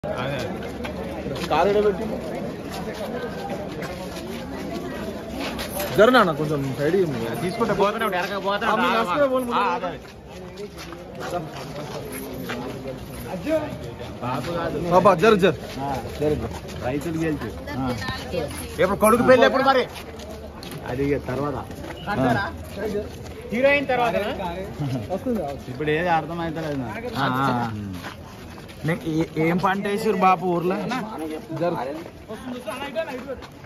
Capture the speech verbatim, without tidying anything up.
జరనా కొంచెం సైడ్ తీసుకుంటే పోతున్నాడు బాబా జరు జరు రైతులు గెలిచి ఎప్పుడు కొడుకు పెళ్ళి ఎప్పుడు మరి అది తర్వాత హీరోయిన్ తర్వాత ఇప్పుడు ఏది అర్థమవుతలేదు ఏం పంట వేసారు బాపు ఊర్లో